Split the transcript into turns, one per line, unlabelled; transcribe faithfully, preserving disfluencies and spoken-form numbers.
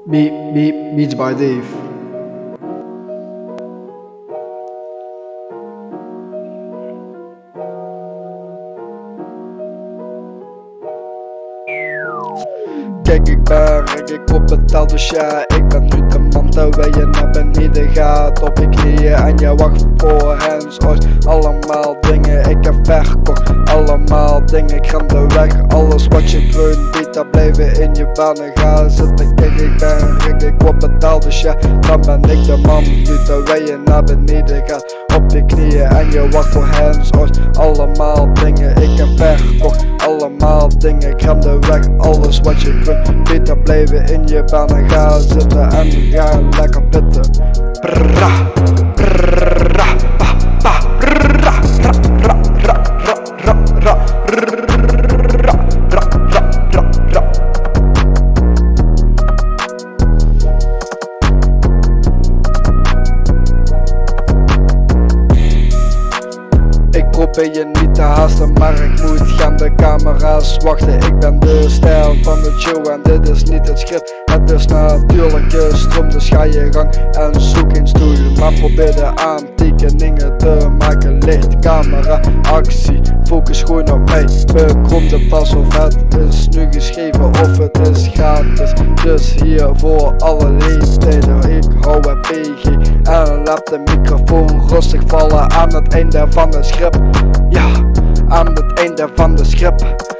Beat, beat, beats by Dave. Kijk, ik ben rijk, ik word betaald, dus ja, ik ben nu de man terwijl je naar beneden gaat. Op je knieën en je wacht voor hands-ons. Allemaal dingen, ik heb verkocht. Allemaal dingen, ik ren de weg. Alles wat je kreun biedt, daar blijven in je banen gaan zitten. Kijk, ik ben rijk, ik word betaald, dus ja, dan ben ik de man nu terwijl je naar beneden gaat. Op je knieën en je wacht voor hands-ons. Allemaal dingen, ik heb verkocht. Allemaal dingen, ik ren de weg. Alles wat je kunt beter blijven in je banen gaan zitten en ga lekker pitten. Prrra, prrra, pa, pa, prrra, ra, ra, ra, ra, ra, ra, ra, ra, ra, ra, ra. Ik probeer je niet te haasten, maar ik moet gaan, de camera's wachten. Ik ben de stijl van de show en dit is niet het script. Het is natuurlijke stroom, dus ga je gang en zoek een stoel. Maar probeer de aantekeningen te maken. Licht, camera, actie, focus gewoon op mij. Bekrom de pas of het is nu geschreven of het is gratis. Dus hier voor alle leeftijden, ik hou het P G en laat de microfoon rustig vallen aan het einde van het script. Ja, aan het einde van de script.